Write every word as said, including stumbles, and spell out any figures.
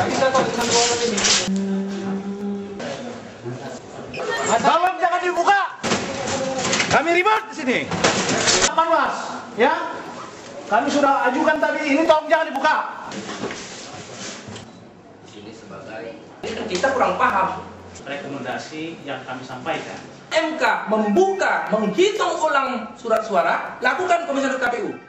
bisa kok dengan ruangan ini. Bawang jangan dibuka. Kami ribut di sini. Panwas, ya? Kami sudah ajukan tadi, ini tolong jangan dibuka. Ini sebagai kita kurang paham rekomendasi yang kami sampaikan. M K membuka, menghitung ulang surat suara, lakukan komisioner K P U.